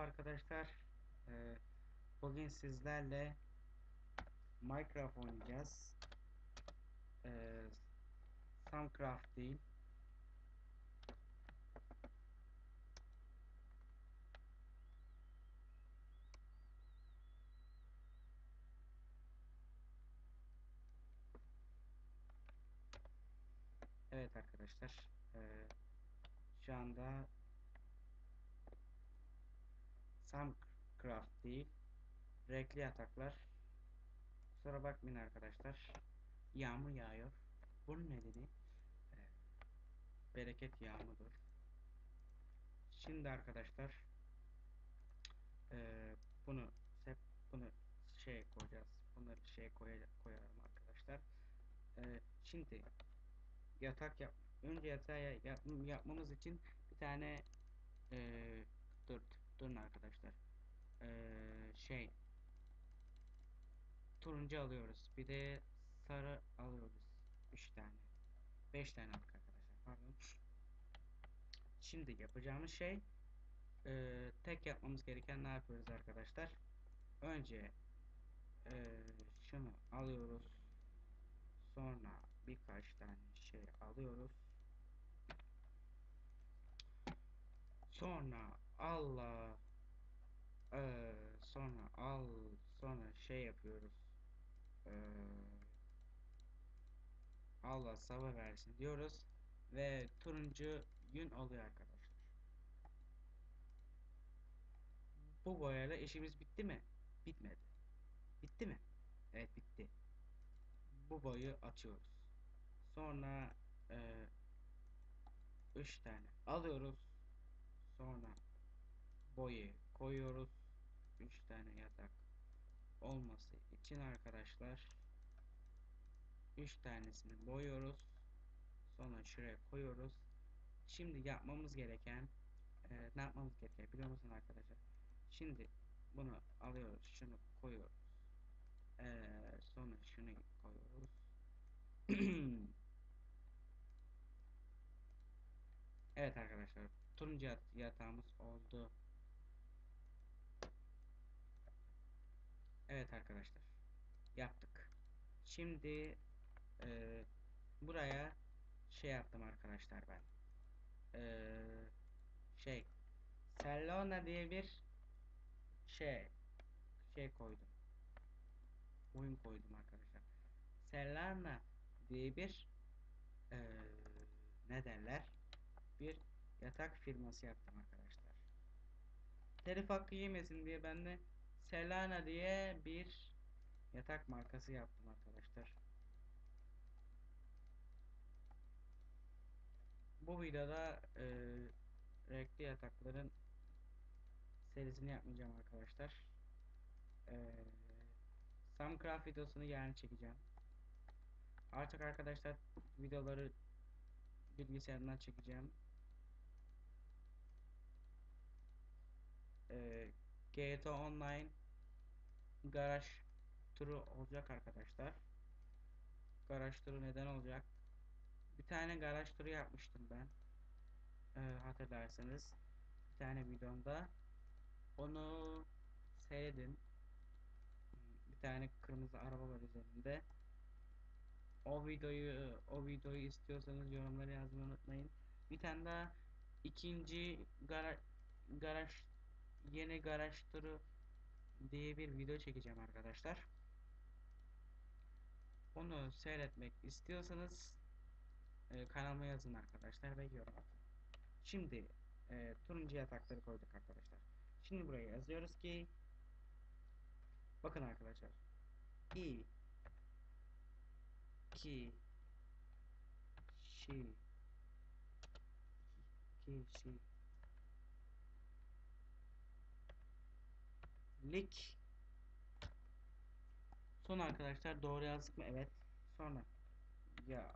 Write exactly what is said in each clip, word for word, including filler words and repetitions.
arkadaşlar. Ee, bugün sizlerle Minecraft oynayacağız. Ee, Samcraft değil. Evet arkadaşlar. Ee, şu anda Samcraft değil. Renkli yataklar. Kusura bakmayın arkadaşlar. Yağmur yağıyor. Bunun nedeni e, bereket yağmurdur. Şimdi arkadaşlar e, bunu hep bunu şey koyacağız. Bunları şey koyacağım koyarım arkadaşlar. E, şimdi yatak yap. Önce yatağı yap, yapmamız için bir tane ee, dur durun arkadaşlar. Ee, şey turuncu alıyoruz. Bir de sarı alıyoruz. Üç tane. Beş tane aldık arkadaşlar. Pardon. Şimdi yapacağımız şey ee, tek yapmamız gereken ne yapıyoruz arkadaşlar? Önce ee, şunu alıyoruz. Sonra birkaç tane şey alıyoruz. Sonra Allah Ee, sonra al sonra şey yapıyoruz. Ee, Allah sabır versin diyoruz ve turuncu yün oluyor arkadaşlar. Bu boyayla işimiz bitti mi? Bitmedi. Bitti mi? Evet bitti. Bu boyu atıyoruz. Sonra e, üç tane alıyoruz. Sonra boyu koyuyoruz. Üç tane yatak olması için arkadaşlar üç tanesini boyuyoruz. Sonra şuraya koyuyoruz. Şimdi yapmamız gereken e, ne yapmamız gerekiyor biliyor musun arkadaşlar? Şimdi bunu alıyoruz, şunu koyuyoruz. E, sonra şunu koyuyoruz. Evet arkadaşlar, turuncu yat yatağımız oldu. Evet arkadaşlar, yaptık. Şimdi e, buraya şey yaptım arkadaşlar ben. E, şey, Sellona diye bir şey şey koydum. Oyun koydum arkadaşlar. Sellana diye bir e, ne derler? Bir yatak firması yaptım arkadaşlar. Telif hakkı yemesin diye ben de Selana diye bir yatak markası yaptım arkadaşlar. Bu videoda e, renkli yatakların serisini yapmayacağım arkadaşlar. E, Samcraft videosunu yani çekeceğim. Artık arkadaşlar videoları bilgisayarından çekeceğim. E, G T A Online garaj turu olacak arkadaşlar. Garaj turu neden olacak? Bir tane garaj turu yapmıştım ben. Ee, hatırlarsanız. Bir tane videomda. Onu seyredin. Bir tane kırmızı araba var üzerinde. O videoyu o videoyu istiyorsanız yorumlara yazmayı unutmayın. Bir tane daha ikinci garaj garaj yeni garaj turu diye bir video çekeceğim arkadaşlar. Onu seyretmek istiyorsanız e, kanalıma yazın arkadaşlar ve yorum atın. Şimdi e, turuncu yatakları koyduk arkadaşlar. Şimdi buraya yazıyoruz ki bakın arkadaşlar i iki kişi kişilik son arkadaşlar doğru yazdık mı? Evet. Sonra ya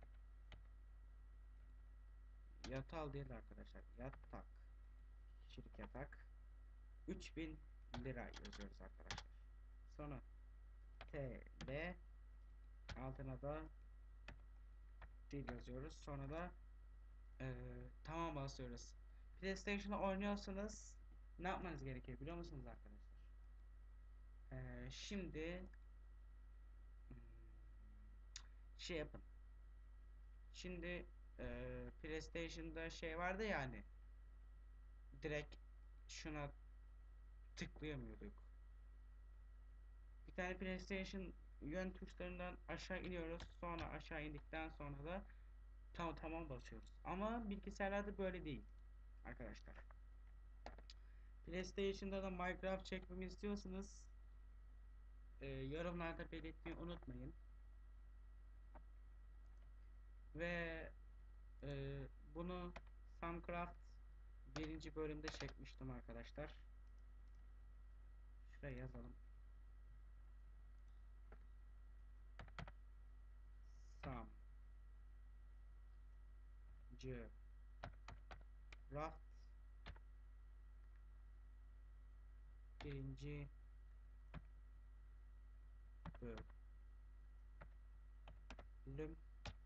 yatal değil arkadaşlar. Yatak kişilik yatak üç bin lira yazıyoruz arkadaşlar. Sonra T L altına da dil yazıyoruz. Sonra da e, tamam basıyoruz. PlayStation'ı oynuyorsanız Ne yapmanız gerekiyor biliyor musunuz arkadaşlar? Ee, şimdi hmm, şey yapın. Şimdi e, PlayStation'da şey vardı ya hani direkt şuna tıklayamıyorduk. Bir tane PlayStation yön tuşlarından aşağı iniyoruz. Sonra aşağı indikten sonra da tamam tamam basıyoruz. Ama bilgisayarlarda böyle değil arkadaşlar. PlayStation'da da Minecraft çekmemi istiyorsanız e, yorumlarda belirtmeyi unutmayın. Ve e, bunu Samcraft birinci bölümde çekmiştim arkadaşlar. Şuraya yazalım. Samcraft birinci bölüm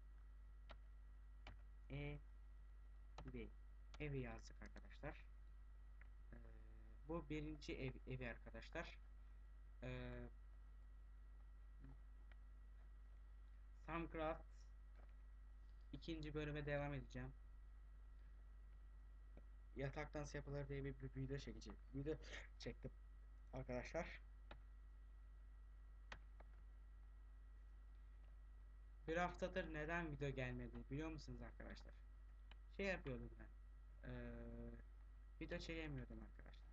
evi. Evi yazdık arkadaşlar. Ee, bu birinci ev, evi arkadaşlar. Ee, Samcraft ikinci bölüme devam edeceğim. Yataktan nasıl yapılır diye bir, bir video çekeceğim. Video çektim arkadaşlar. Bir haftadır neden video gelmedi biliyor musunuz arkadaşlar? Şey yapıyordum ben. Ee, video çekemiyordum arkadaşlar.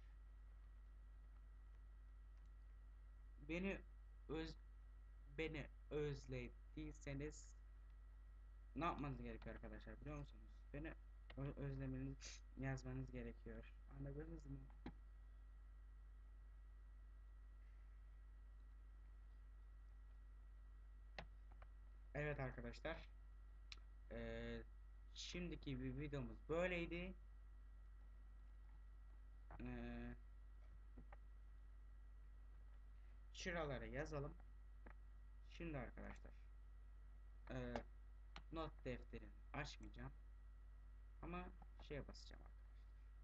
Beni öz beni özlediyseniz ne yapmanız gerekiyor arkadaşlar biliyor musunuz? Beni özlemeniz yazmanız gerekiyor. Anladınız mı? Evet arkadaşlar. Ee, şimdiki bir videomuz böyleydi. Ee, şuralara yazalım. Şimdi arkadaşlar e, not defterini açmayacağım. Ama şeye basacağım arkadaşlar.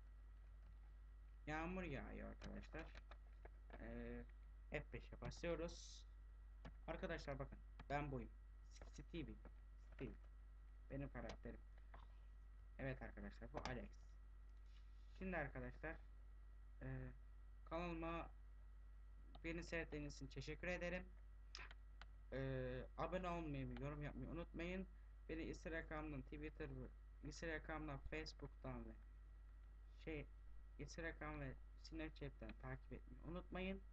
Yağmur yağıyor arkadaşlar. Ee, F beşe basıyoruz. Arkadaşlar bakın ben buyum. Stevie. Steve. Benim karakterim. Evet arkadaşlar bu Alex. Şimdi arkadaşlar e, kanalıma beni seyrettiğiniz için teşekkür ederim. E, abone olmayı, yorum yapmayı unutmayın. Beni Instagram'dan, Twitter, Instagram'dan, Facebook'tan ve şey Instagram ve Snapchat'ten takip etmeyi unutmayın.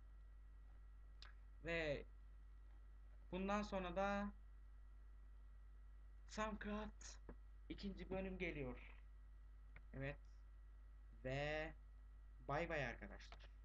Ve bundan sonra da Soundcraft ikinci bölüm geliyor. Evet ve bay bay arkadaşlar.